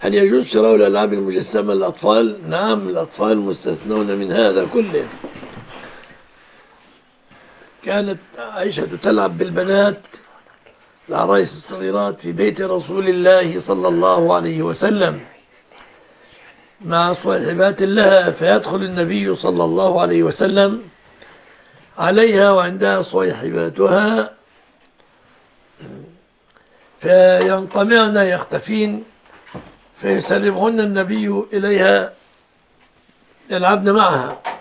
هل يجوز شراء الألعاب المجسمة للأطفال؟ نعم، الأطفال مستثنون من هذا كله. كانت عائشة تلعب بالبنات العرايس الصغيرات في بيت رسول الله صلى الله عليه وسلم مع صاحبات لها، فيدخل النبي صلى الله عليه وسلم عليها وعندها صاحباتها فينقمعن يختفين، فيسلمهن النبي إليها يلعبن معها.